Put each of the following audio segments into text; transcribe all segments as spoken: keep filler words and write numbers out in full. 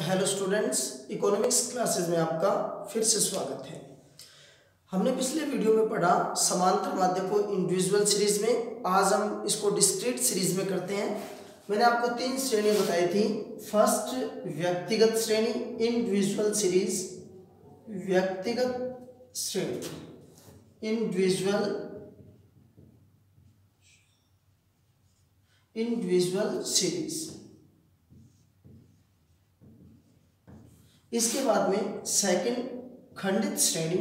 Hello students, economics classes में आपका फिर से स्वागत है। हमने पिछले वीडियो में पढ़ा समांतर माध्य को इंडिविजुअल सीरीज में। आज हम इसको डिस्क्रीट सीरीज में करते हैं। मैंने आपको तीन श्रेणियां बताई थी। फर्स्ट व्यक्तिगत श्रेणी, इंडिविजुअल सीरीज, व्यक्तिगत श्रेणी, इंडिविजुअल इंडिविजुअल सीरीज। इसके बाद में सेकंड खंडित श्रेणी,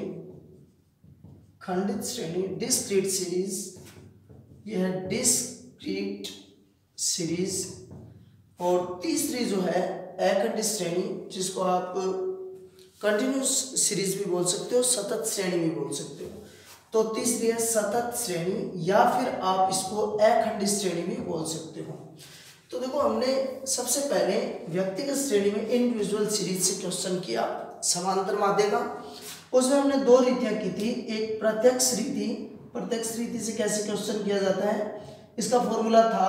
खंडित श्रेणी डिस्क्रीट सीरीज, यह है डिस्क्रीट सीरीज। और तीसरी जो है अखंडित श्रेणी, जिसको आप कंटिन्यूस सीरीज भी बोल सकते हो, सतत श्रेणी भी बोल सकते हो। तो तीसरी है सतत श्रेणी, या फिर आप इसको अखंडित श्रेणी भी बोल सकते हो। तो देखो, हमने सबसे पहले व्यक्तिगत श्रेणी में इंडिविजुअल सीरीज से क्वेश्चन किया समांतर माध्य का। उसमें हमने दो रीतियां की थी। एक प्रत्यक्ष रीति, प्रत्यक्ष रीति से कैसे क्वेश्चन किया जाता है, इसका फॉर्मूला था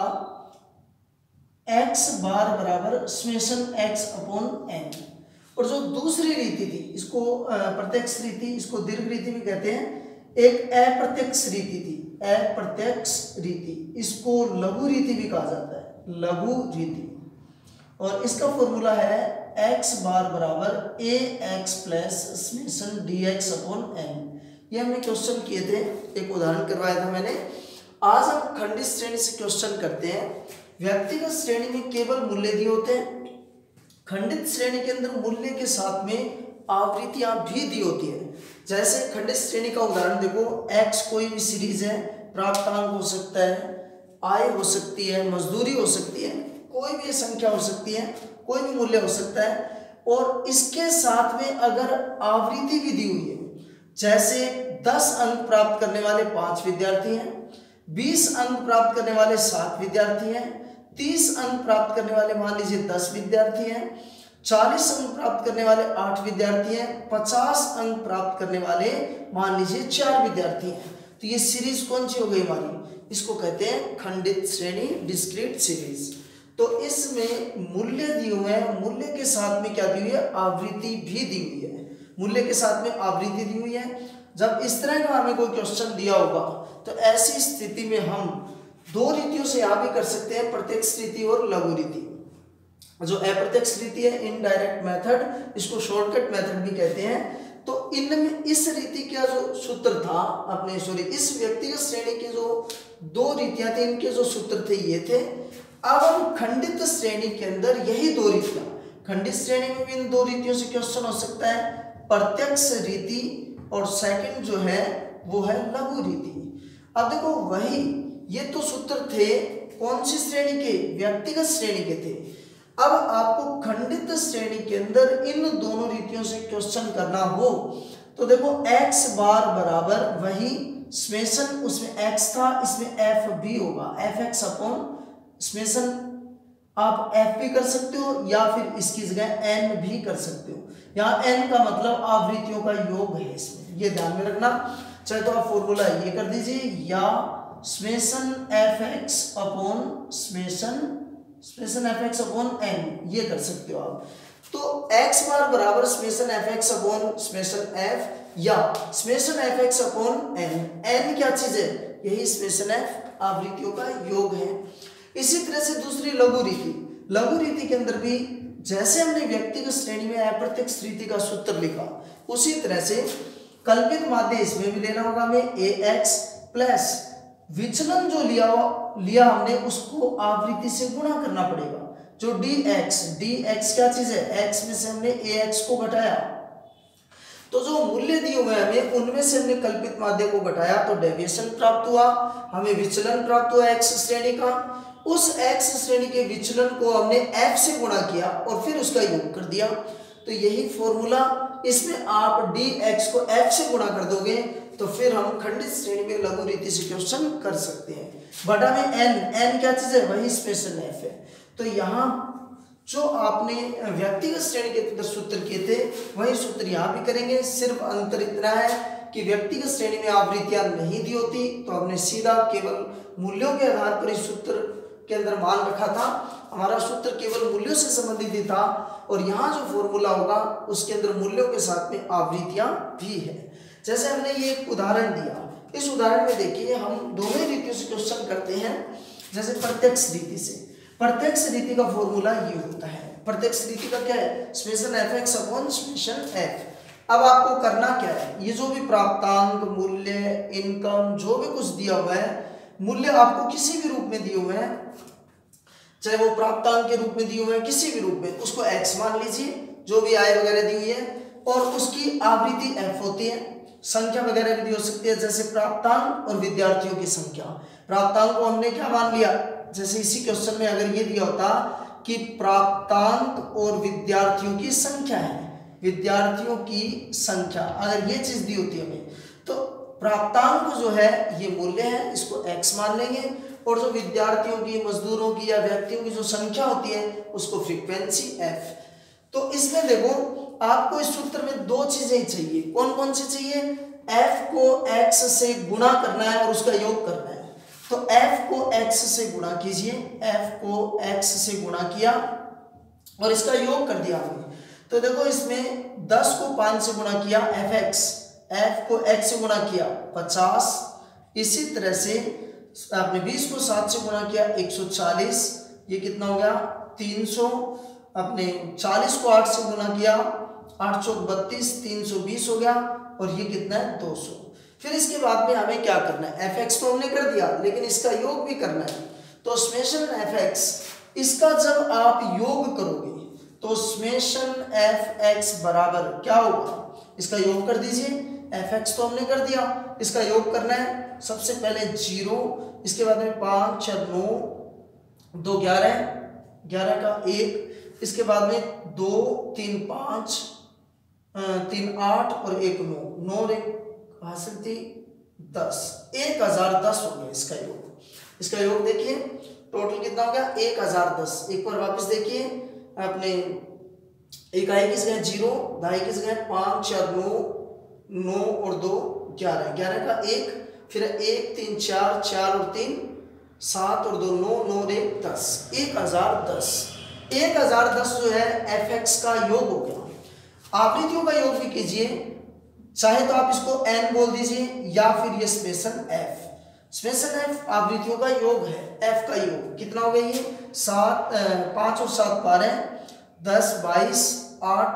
x बार बराबर समेशन x अपॉन एन। और जो दूसरी रीति थी, इसको प्रत्यक्ष रीति, इसको दीर्घ रीति भी कहते हैं। एक अप्रत्यक्ष रीति थी, अप्रत्यक्ष रीति, इसको लघु रीति भी कहा जाता है, लघु रीति। और इसका फॉर्मूला है x बार बराबर A X plus summation D X upon N. ये हमने क्वेश्चन किए थे, एक उदाहरण करवाया था मैंने। आज हम खंडित श्रेणी से क्वेश्चन करते हैं। व्यक्तिगत श्रेणी में केवल मूल्य दिए होते हैं। खंडित श्रेणी के अंदर मूल्य के साथ में आवृत्तियां भी दी होती है। जैसे खंडित श्रेणी का उदाहरण देखो, x कोई भी सीरीज है, प्राप्तांक हो सकता है, आय हो सकती है, मजदूरी हो सकती है, कोई भी संख्या हो सकती है, कोई भी मूल्य हो सकता है। और इसके साथ में अगर आवृत्ति भी दी हुई है, जैसे दस अंक प्राप्त करने वाले पांच विद्यार्थी हैं, बीस अंक प्राप्त करने वाले सात विद्यार्थी हैं, तीस अंक प्राप्त करने वाले मान लीजिए दस विद्यार्थी हैं, चालीस अंक प्राप्त करने वाले आठ विद्यार्थी हैं, पचास अंक प्राप्त करने वाले मान लीजिए चार विद्यार्थी हैं। तो ये सीरीज कौन सी हो गई हमारी? इसको कहते हैं खंडित श्रेणी, डिस्क्रीट सीरीज। तो इसमें मूल्य दिए हुए हैं, मूल्य के साथ में क्या दी हुई है? आवृत्ति भी दी हुई है। मूल्य के साथ में आवृत्ति दी हुई है। जब इस तरह का हमें कोई क्वेश्चन दिया होगा, तो ऐसी स्थिति में हम दो रीतियों से यहां भी कर सकते हैं, प्रत्यक्ष रीति और लघु रीति। जो अप्रत्यक्ष रीति है, इनडायरेक्ट मेथड, इसको शॉर्टकट मेथड भी कहते हैं। तो इनमें इस रीति का जो सूत्र था, अपने सॉरी इस व्यक्तिगत श्रेणी के जो दो रीतियां थी, इनके जो सूत्र थे ये थे। अब हम खंडित श्रेणी के अंदर यही दो रीतियां, खंडित श्रेणी में भी इन दो रीतियों से क्वेश्चन हो सकता है, प्रत्यक्ष रीति और सेकंड जो है वो है लघु रीति। अब देखो, वही ये तो सूत्र थे कौन सी श्रेणी के? व्यक्तिगत श्रेणी के थे। अब आपको खंडित श्रेणी के अंदर इन दोनों रीतियों से क्वेश्चन करना हो, तो देखो x बार बराबर वही समेशन, उसमें x था, इसमें f भी होगा, एफ एक्स अपॉन समेशन। आप f भी कर सकते हो या फिर इसकी जगह n भी कर सकते हो। यहाँ n का मतलब आवृत्तियों का योग है इसमें, ये ध्यान में रखना। चाहे तो आप फॉर्मूला ये कर दीजिए, या summation F X upon summation summation F X upon N, ये कर सकते हो आप। तो x बार बराबर summation F X upon summation F, या summation F X upon N. N क्या चीज है? यही समेशन एफ, आवृत्तियों का योग है। इसी तरह से दूसरी लघु रीति, लघु रीति के अंदर भी जैसे हमने व्यक्तिगत श्रेणी में अप्रत्यक्ष रीति का सूत्र लिखा, उसी तरह से कल्पित माध्य इसमें भी लेना होगा हमें, ए एक्स प्लस विचलन जो लिया लिया हमने उसको आवृत्ति से गुणा करना पड़ेगा। जो डी एक्स, डी एक्स क्या चीज है? x में से हमने ए एक्स को घटाया, तो जो मूल्य दिए हुए हमें उनमें से हमने कल्पित माध्य को घटाया, तो डेविएशन प्राप्त हुआ, हमें विचलन प्राप्त हुआ x श्रेणी का। उस x श्रेणी के विचलन को हमने f से गुणा किया और फिर उसका योग कर दिया। तो यही फॉर्मूला, इसमें आप dx को f से गुणा कर दोगे तो फिर हम खंडित श्रेणी में लघु रीति से क्वेश्चन कर सकते हैं। बटा में n, n क्या चीज है? वही समेशन f है। तो यहाँ जो आपने व्यक्तिगत श्रेणी के अंदर सूत्र किए थे, वही सूत्र यहाँ भी करेंगे। सिर्फ अंतर इतना है कि व्यक्तिगत श्रेणी में आवृत्तियां नहीं दी होती, तो हमने सीधा केवल मूल्यों के आधार पर इस सूत्र के अंदर मान रखा था, हमारा सूत्र केवल मूल्यों से संबंधित ही था, और यहाँ जो फॉर्मूला होगा उसके अंदर मूल्यों के साथ में आवृत्तियां भी है। जैसे हमने ये एक उदाहरण दिया, इस उदाहरण में देखिए हम दोनों रीतियों से क्वेश्चन करते हैं। जैसे प्रत्यक्ष रीति से, प्रत्यक्ष रीति का फॉर्मूला ये होता है, प्रत्यक्ष रीति का क्या है, summation F X upon summation F. अब आपको करना क्या है, ये जो भी प्राप्तांक, मूल्य, इनकम, जो भी कुछ दिया हुआ है, मूल्य आपको किसी भी रूप में दिए हुए हैं, चाहे वो प्राप्तांक के रूप में दिए हुए हैं, किसी भी रूप में, उसको एक्स मान लीजिए, जो भी आय वगैरह दी हुई है, और उसकी आवृत्ति एफ होती है। संख्या वगैरह भी दी हो सकती है, जैसे प्राप्तांक और विद्यार्थियों की संख्या। प्राप्तांक को हमने क्या मान लिया, जैसे इसी क्वेश्चन में अगर ये दिया होता कि प्राप्तांक और विद्यार्थियों की संख्या है, विद्यार्थियों की संख्या, अगर ये चीज दी होती हमें, तो प्राप्तांक जो है ये मूल्य है, इसको x मान लेंगे, और जो विद्यार्थियों की, मजदूरों की या व्यक्तियों की जो संख्या होती है उसको फ्रीक्वेंसी f। तो इसमें देखो आपको इस सूत्र में दो चीजें चाहिए, कौन कौन सी चाहिए, f को x से गुणा करना है और उसका योग करना है। तो f को x से गुणा कीजिए, f को x से गुणा किया और इसका योग कर दिया हमने। तो देखो इसमें दस को पाँच से गुणा किया fx, f को x से गुणा किया पचास, इसी तरह से आपने बीस को सात से गुणा किया एक सौ चालीस, ये कितना हो गया तीन सौ, अपने चालीस को आठ से गुणा किया आठ सौ बत्तीस, तीन सौ बीस हो गया, और ये कितना है दो सौ। फिर इसके बाद में हमें क्या करना है, fx तो हमने कर दिया, लेकिन इसका योग भी करना है। तो समेशन fx, इसका जब आप योग करोगे तो समेशन fx बराबर क्या होगा, इसका योग कर दीजिए, fx तो हमने कर दिया, इसका योग करना है। सबसे पहले जीरो, इसके बाद में पाँच चार नौ, दो ग्यारह, ग्यारह का एक, इसके बाद में दो तीन पाँच, तीन आठ और एक नौ, नौ और एक हासिल थी दस, एक हजार दस हो गया इसका योग। इसका योग देखिए टोटल कितना हो गया एक हजार दस। एक बार वापस देखिए, आपने इकाई किस गए जीरो, ढाई किस गए पाँच चार नौ, नौ और दो ग्यारह, ग्यारह का एक, फिर एक तीन चार, चार और तीन सात और दो नौ, नौ और एक दस, एक हजार दस। एक हजार दस जो है एफ एक्स का योग हो गया। आवृत्तियों का योग भी कीजिए, चाहे तो आप इसको एन बोल दीजिए या फिर ये समेशन एफ। समेशन एफ आवृत्तियों का योग है, एफ का योग कितना हो गया, ये सात, पाँच और सात बारह, दस बाईस, आठ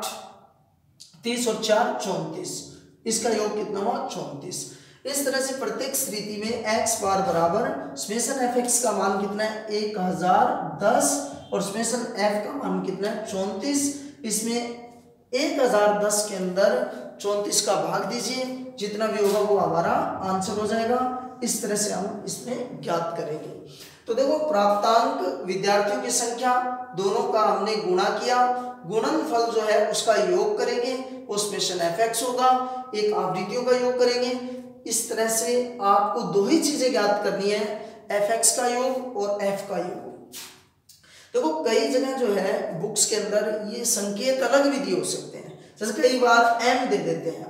तीस और चार चौंतीस, इसका योग कितना हुआ चौंतीस। इस तरह से प्रत्येक स्थिति में x बार बराबर समेशन एफ एक्स का मान कितना है एक हजार दस और समेशन f का मान कितना है चौंतीस। इसमें एक हजार दस के अंदर चौंतीस का भाग दीजिए, जितना भी होगा वो हमारा आंसर हो जाएगा। इस तरह से हम इसमें ज्ञात करेंगे। तो देखो प्राप्तांक, विद्यार्थियों की संख्या, दोनों का हमने गुणा किया, गुणनफल जो है उसका योग करेंगे, वो समेशन एफ एक्स होगा, एक आवृत्तियों का योग करेंगे। इस तरह से आपको दो ही चीजें ज्ञात करनी है, एफ एक्स का योग और एफ का योग। देखो कई जगह जो है बुक्स के अंदर ये संकेत अलग भी दिए हो सकते हैं, जैसे कई बार एम दे देते हैं,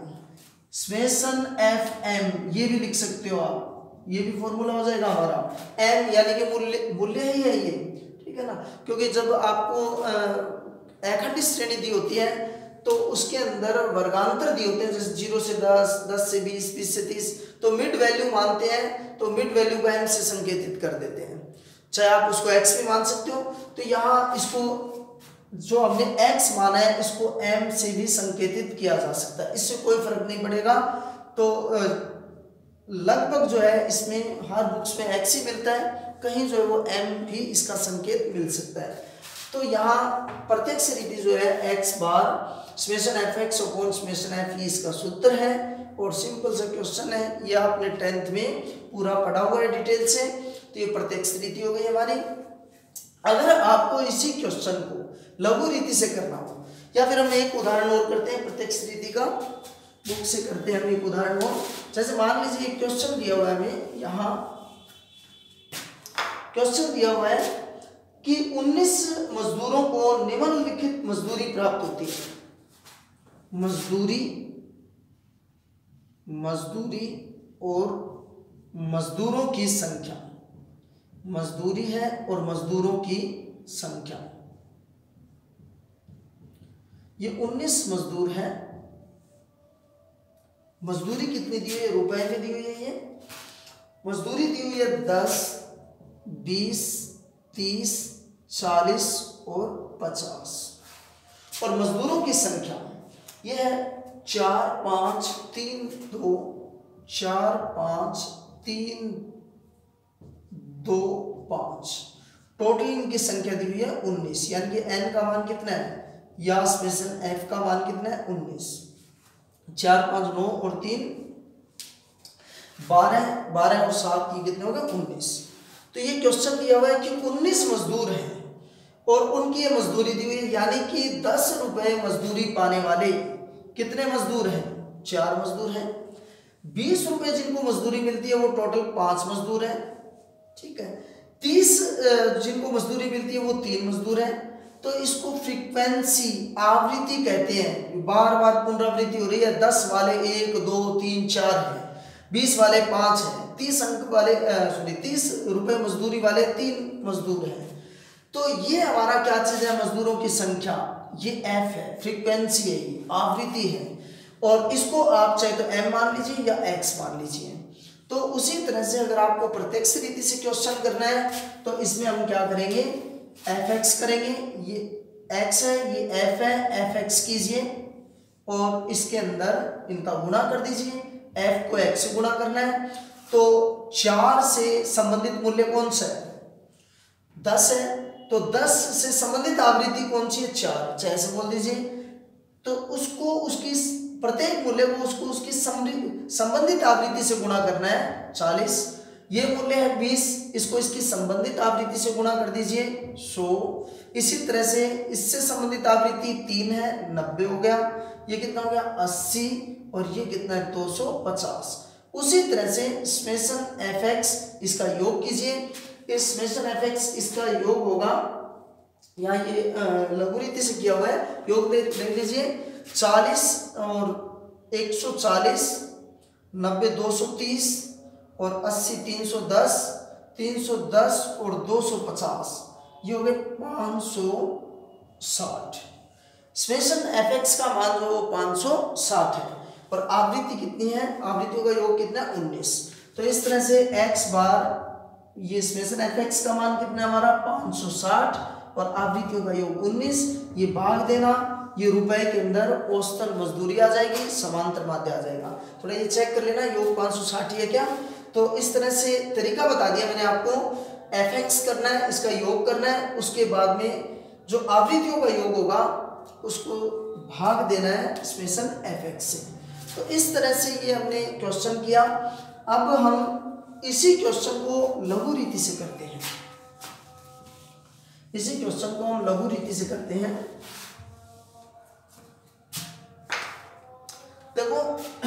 समेशन एफ एम ये भी लिख सकते हो आप, ये भी फॉर्मूला हो जाएगा हमारा। एम यानी कि मूल्य, मूल्य ही है ये, ठीक है ना, क्योंकि जब आपको अखंड श्रेणी दी होती है तो उसके अंदर वर्गांतर दिए होते हैं, जैसे जीरो से दस, दस से बीस, बीस से तीस, तो मिड वैल्यू मानते हैं तो मिड वैल्यू को एम से संकेतित कर देते हैं, चाहे आप उसको एक्स भी मान सकते हो। तो यहाँ इसको जो हमने x माना है इसको m से भी संकेतित किया जा सकता है, इससे कोई फर्क नहीं पड़ेगा। तो लगभग जो है इसमें हर बुक्स में x ही मिलता है, कहीं जो है वो m भी इसका संकेत मिल सकता है। तो यहाँ प्रत्यक्ष रीति जो है x bar summation F X upon summation F, इसका सूत्र है और सिंपल सा क्वेश्चन है, ये आपने टेंथ में पूरा पढ़ा हुआ है डिटेल से। तो ये प्रत्यक्ष रीति हो गई हमारी। अगर आपको इसी क्वेश्चन को लघु रीति से करना हो, या फिर हम एक उदाहरण और करते हैं प्रत्यक्ष रीति का, बुक से करते हैं हम एक उदाहरण और। जैसे मान लीजिए एक क्वेश्चन दिया हुआ है हमें, यहाँ क्वेश्चन दिया हुआ है कि उन्नीस मजदूरों को निम्नलिखित मजदूरी प्राप्त होती है। मजदूरी मजदूरी और मजदूरों की संख्या, मजदूरी है और मजदूरों की संख्या। ये उन्नीस मजदूर है। मजदूरी कितनी दी हुई है? रुपए में दी हुई है। ये मजदूरी दी हुई है दस, बीस, तीस, चालीस और पचास। और मजदूरों की संख्या यह है चार पाँच तीन दो, चार पाँच तीन दो पाँच। टोटल इनकी संख्या दी हुई है उन्नीस, यानी कि एन का मान कितना है या स्पेशल एफ का मान कितना है? उन्नीस। चार पाँच नौ और तीन बारह, बारह और सात ये कितने हो गए? उन्नीस। तो ये क्वेश्चन दिया हुआ है कि उन्नीस मजदूर हैं और उनकी ये मजदूरी दी हुई है, यानी कि दस रुपए मजदूरी पाने वाले कितने मजदूर हैं? चार मजदूर हैं। बीस रुपए जिनको मजदूरी मिलती है वो टोटल पांच मजदूर हैं, ठीक है। तीस जिनको मजदूरी मिलती है वो तीन मजदूर हैं। तो इसको फ्रीक्वेंसी, आवृत्ति कहते हैं, बार बार पुनरावृत्ति हो रही है। दस वाले एक दो तीन चार है, बीस वाले पांच है, तीस अंक वाले सॉरी तीस रुपए मजदूरी वाले तीन मजदूर हैं। तो ये हमारा क्या चीज है? मजदूरों की संख्या, ये एफ है, फ्रीक्वेंसी है, ये आवृत्ति है। और इसको आप चाहे तो एम मान लीजिए या एक्स मान लीजिए। तो उसी तरह से अगर आपको प्रत्यक्ष रीति से क्वेश्चन करना है तो इसमें हम क्या करेंगे? एफ एक्स करेंगे। ये एक्स है, ये एफ है, एफ एक्स कीजिए और इसके अंदर इनका गुणा कर दीजिए। एफ को एक्स से गुणा करना है तो चार से संबंधित मूल्य कौन सा है? दस है। तो दस से संबंधित आवृत्ति कौन सी है? चार, चाहे ऐसे बोल दीजिए। तो उसको उसकी प्रत्येक मूल्य को उसको उसकी संबंधित आवृत्ति से गुणा करना है चालीस। ये मूल्य है बीस, इसको इसकी संबंधित आवृत्ति से गुणा कर दीजिए सौ। इसी तरह से इससे संबंधित आवृत्ति तीन है, नब्बे हो गया। ये कितना हो गया? अस्सी। और ये कितना है? दो सौ पचास। उसी तरह से समेशन एफ एक्स इसका योग कीजिए। इस समेशन एफ एक्स इसका योग होगा, यहाँ ये लघु रीति से किया हुआ है, योग देख लीजिए। चालीस और एक सौ चालीस, नब्बे दो सौ तीस और अस्सी तीन सौ दस, तीन सौ दस और दो सौ पचास, ये हो गए पाँच सौ साठ। समेशन एफ एक्स का मान जो पाँच सौ साठ है और आवृत्ति कितनी है? आवृत्तियों का योग कितना है? उन्नीस। तो इस तरह से x बार, ये समेशन एफ एक्स का मान कितना है हमारा? पाँच सौ साठ और आवृत्तियों का योग उन्नीस। ये भाग देना, ये रुपए के अंदर औसतन मजदूरी आ जाएगी, समांतर माध्य आ जाएगा। थोड़ा ये चेक कर लेना योग पाँच सौ साठ है क्या। तो इस तरह से तरीका बता दिया मैंने आपको। एफ एक्स करना है, इसका योग करना है, उसके बाद में जो आवृत्तियों का योग होगा उसको भाग देना है समेशन एफ एक्स से। तो इस तरह से ये हमने क्वेश्चन किया। अब हम इसी क्वेश्चन को लघु रीति से करते हैं। इसी क्वेश्चन को हम लघु रीति से करते हैं। देखो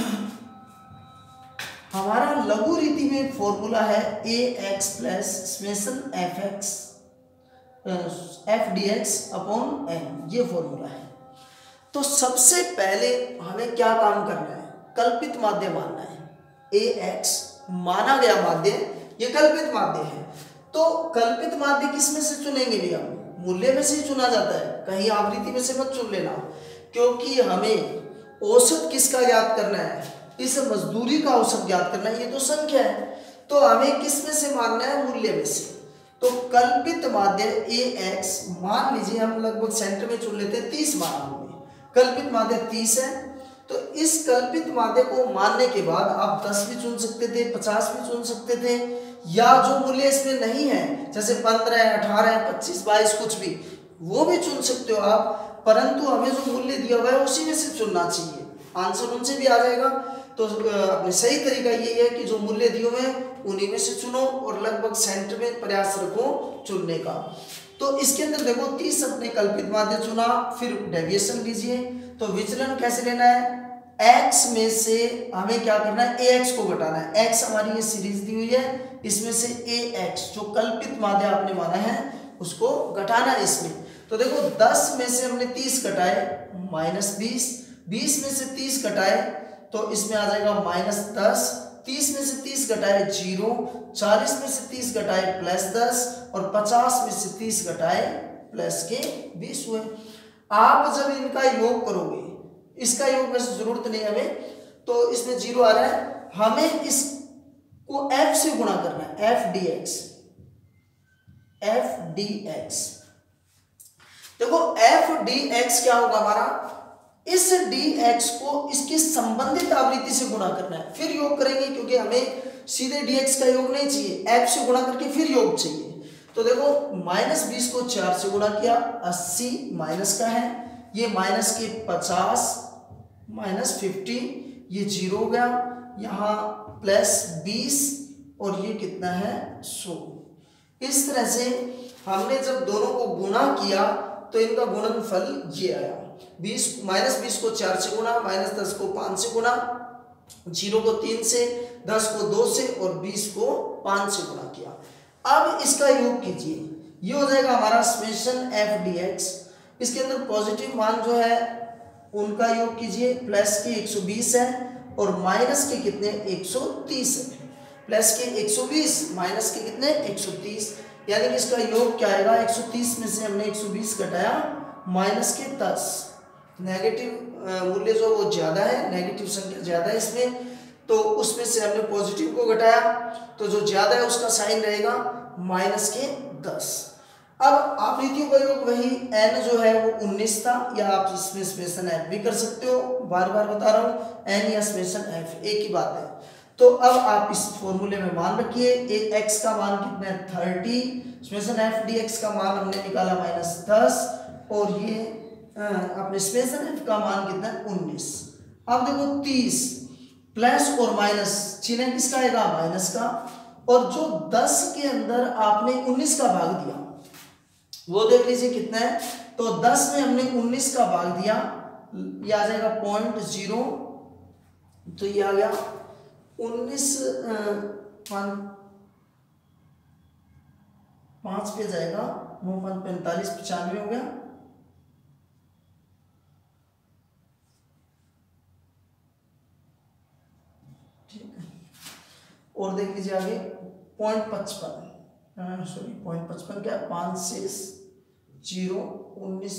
हमारा लघु रीति में फॉर्मूला है A X plus summation F X F D X upon N, ये फॉर्मूला है। तो सबसे पहले हमें क्या काम करना है? कल्पित माध्य मानना है। ए एक्स माना गया माध्य, ये कल्पित माध्य है। तो कल्पित माध्य किसमें से चुनेंगे भैया? मूल्य में से ही चुना जाता है, कहीं आवृत्ति में से मत चुन लेना, क्योंकि हमें औसत किसका ज्ञात करना है? इस मजदूरी का औसत ज्ञात करना है। ये तो संख्या है, तो हमें किस में से मानना है? मूल्य में से। तो कल्पित माध्य ए एक्स मान लीजिए, हम लगभग सेंटर में चुन लेते हैं तीस मान हमने। कल्पित माध्य तीस है। तो इस कल्पित माध्य को मानने के बाद आप दस भी चुन सकते थे, पचास भी चुन सकते थे, या जो मूल्य इसमें नहीं है जैसे पंद्रह, अठारह, पच्चीस, बाईस, कुछ भी वो भी चुन सकते हो आप। परंतु हमें जो मूल्य दिया हुआ है उसी में से चुनना चाहिए, आंसर उनसे भी आ जाएगा। तो अपने सही तरीका यही है कि जो मूल्य दिए हुए हैं उन्हीं में से चुनो और लगभग सेंटर में प्रयास रखो चुनने का। तो इसके अंदर देखो तीस अपने कल्पित माध्य चुना, फिर डेविएशन लीजिए। तो विचलन कैसे लेना है? x में से हमें क्या करना है? ax को घटाना है। x हमारी ये सीरीज दी हुई है, इसमें से ax जो कल्पित माध्य आपने माना है उसको घटाना है इसमें। तो देखो दस में से हमने तीस घटाए माइनस बीस, बीस में से तीस घटाए तो इसमें आ जाएगा माइनस दस, तीस में से तीस घटाए जीरो, चालीस में से तीस घटाए प्लस दस और पचास में से तीस घटाए प्लस के बीस हुए। आप जब इनका योग करोगे, इसका योग वैसे जरूरत नहीं हमें, तो इसमें जीरो आ रहा है, हमें इसको f से गुणा करना है, F D X, F D X. देखो एफ डी एक्स क्या होगा हमारा, इस dx को इसकी संबंधित आवृत्ति से गुणा करना है, फिर योग करेंगे, क्योंकि हमें सीधे dx का योग नहीं चाहिए, f से गुणा करके फिर योग चाहिए। तो देखो माइनस बीस को चार से गुणा किया, अस्सी माइनस का है, ये माइनस के पचास माइनस फिफ्टी, ये जीरो हो गया, यहाँ प्लस बीस और ये कितना है सौ। इस तरह से हमने जब दोनों को गुणा किया तो इनका गुणनफल ये आया, बीस माइनस बीस को चार से गुणा, माइनस दस को पाँच से गुणा, जीरो को तीन से, दस को दो से और बीस को पाँच से गुणा किया। अब इसका योग कीजिए, ये हो जाएगा हमारा समेशन एफ डी एक्स। इसके अंदर पॉजिटिव मान जो है उनका योग कीजिए, प्लस के एक सौ बीस है और माइनस के कितने एक सौ तीस है, प्लस के एक सौ बीस माइनस के कितने एक सौ तीस, यानी कि इसका योग क्या आएगा, एक सौ तीस में से हमने एक सौ बीस घटाया माइनस के दस, नेगेटिव मूल्य जो वो ज्यादा है, नेगेटिव संख्या ज्यादा है इसमें, तो उसमें से हमने पॉजिटिव को घटाया, तो जो ज्यादा है उसका साइन रहेगा माइनस के दस। अब आवृत्तियों का योग वही n जो है वो उन्नीस था, या आप इसमें समेशन f भी कर सकते हो, बार बार बता रहा हूँ, n या समेशन f एक ही बात है। तो अब आप इस फॉर्मूले में मान रखिए, एक x का मान कितना है थर्टी, समेशन f dx का मान हमने निकाला माइनस दस, और ये अपने समेशन f का मान कितना है उन्नीस। अब देखो तीस प्लस और माइनस चिन्ह किसका आएगा, माइनस का, और जो दस के अंदर आपने उन्नीस का भाग दिया वो देख लीजिए कितना है, तो दस में हमने उन्नीस का भाग दिया, ये आ जाएगा पॉइंट जीरो, तो ये आ गया उन्नीस, पांच पे जाएगा, नौ पांच पैंतालीस, पचानवे हो गया, ठीक है। और देख लीजिए आगे पॉइंट पचपन, सॉरी पॉइंट पचपन क्या, पांच से जीरो उन्नीस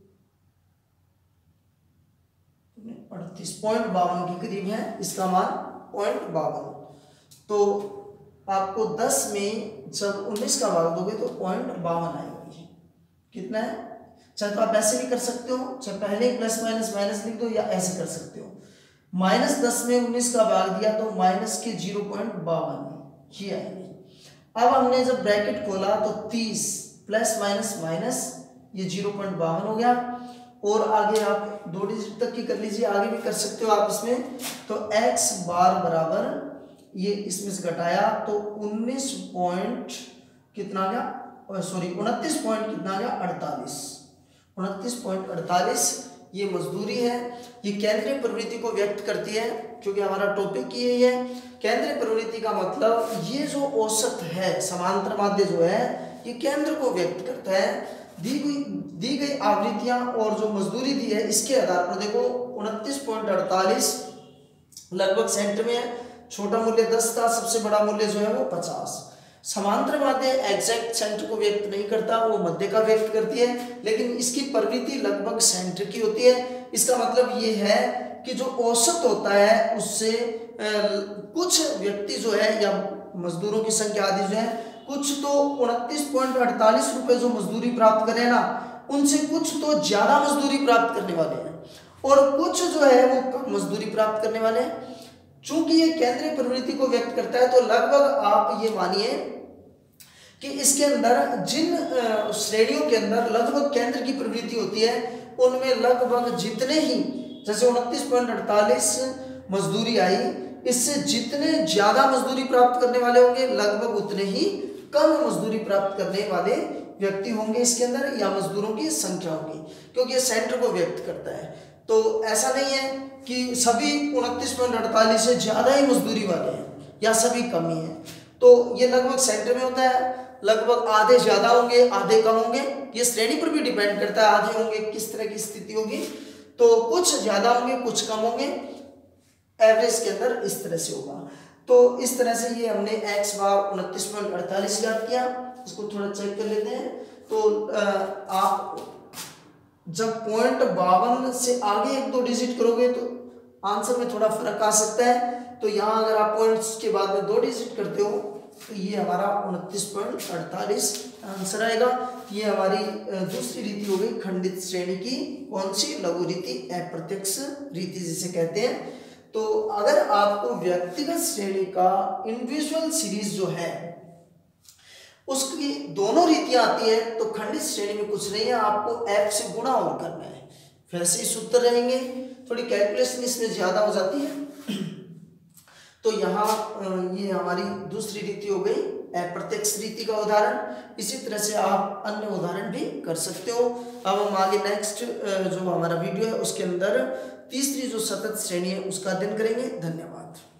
अड़तीस, पॉइंट बावन के करीब है इसका मान, पॉइंट बावन। तो आपको दस में जब उन्नीस का भाग दोगे तो पॉइंट बावन आएगी, कितना है, चाहे तो आप ऐसे भी कर सकते हो, चाहे पहले प्लस माइनस माइनस लिख दो, या ऐसे कर सकते हो, माइनस दस में उन्नीस का भाग दिया तो माइनस के जीरो पॉइंट बावन ये आएगी। अब हमने जब ब्रैकेट खोला तो तीस प्लस माइनस माइनस, ये जीरो पॉइंट बावन हो गया, और आगे आप दो डिजिट तक की कर लीजिए, आगे भी कर सकते हो आप इसमें, तो x बार बराबर ये इसमें से घटाया तो उन्नीस पॉइंट कितना आ गया, सॉरी उनतीस पॉइंट कितना आ गया, अड़तालीस, उनतीस पॉइंट अड़तालीस ये मजदूरी है। ये केंद्रीय प्रवृत्ति को व्यक्त करती है, क्योंकि हमारा टॉपिक यही है। केंद्रीय प्रवृत्ति का मतलब ये जो औसत है, समांतर माध्य जो है, ये केंद्र को व्यक्त करता है। दी गई दी गई आवृत्तियां और जो मजदूरी दी है इसके आधार पर देखो उनतीस पॉइंट अड़तालीस लगभग सेंटर में है, छोटा मूल्य दस था, सबसे बड़ा मूल्य जो है वो पचास। समांतर माध्य एग्जैक्ट सेंटर को व्यक्त नहीं करता, वो मध्य का व्यक्त करती है, लेकिन इसकी प्रवृत्ति लगभग सेंटर की होती है। इसका मतलब ये है कि जो औसत होता है उससे कुछ व्यक्ति जो है या मजदूरों की संख्या आदि जो है, कुछ तो उनतीस पॉइंट अड़तालीस रुपए जो मजदूरी प्राप्त करें ना, उनसे कुछ तो ज्यादा मजदूरी प्राप्त करने वाले हैं, और कुछ जो है वो कम मजदूरी प्राप्त करने वाले हैं। चूंकि ये केंद्रीय प्रवृत्ति को व्यक्त करता है, तो लगभग आप ये मानिए कि इसके अंदर जिन श्रेणियों के अंदर लगभग केंद्र की प्रवृत्ति होती है, उनमें लगभग जितने ही, जैसे उनतीस पॉइंट अड़तालीस मजदूरी आई, इससे जितने ज्यादा मजदूरी प्राप्त करने वाले होंगे, लगभग उतने ही कम मजदूरी प्राप्त करने वाले व्यक्ति होंगे इसके अंदर, या मजदूरों की संख्या होगी, क्योंकि ये सेंटर को व्यक्त करता है। तो ऐसा नहीं है कि सभी उनतीस पॉइंट अड़तालीस से ज्यादा ही मजदूरी वाले हैं या सभी कम ही हैं, तो ये लगभग सेंटर में होता है। लगभग आधे ज्यादा होंगे, आधे कम होंगे, ये श्रेणी पर भी डिपेंड करता है, आधे होंगे किस तरह की स्थिति होगी, तो कुछ ज्यादा होंगे कुछ कम होंगे, एवरेज के अंदर इस तरह से होगा। तो इस तरह से ये हमने एक्स बार उनतीस पॉइंट अड़तालीस ज्ञात किया। इसको थोड़ा चेक कर लेते हैं। तो आप जब पॉइंट बावन से आगे एक दो डिजिट करोगे तो आंसर में थोड़ा फर्क आ सकता है। तो यहाँ अगर आप पॉइंट्स के बाद में दो डिजिट करते हो तो ये हमारा उनतीस पॉइंट अड़तालीस आंसर आएगा। ये हमारी दूसरी रीति हो गई खंडित श्रेणी की। कौन सी? लघु रीति, अप्रत्यक्ष रीति जिसे कहते हैं। तो अगर आपको व्यक्तिगत श्रेणी का इंडिविजुअल सीरीज जो है उसकी दोनों रीतियां आती है तो खंडित श्रेणी में कुछ नहीं है, आपको एफ से गुणा और करना है, वैसे ही सूत्र रहेंगे। थोड़ी कैलकुलेशन इसमें ज्यादा हो जाती है। तो यहाँ ये हमारी दूसरी रीति हो गई अप्रत्यक्ष रीति का उदाहरण। इसी तरह से आप अन्य उदाहरण भी कर सकते हो। अब हम आगे नेक्स्ट जो हमारा वीडियो है उसके अंदर तीसरी जो सतत श्रेणी है उसका अध्ययन करेंगे। धन्यवाद।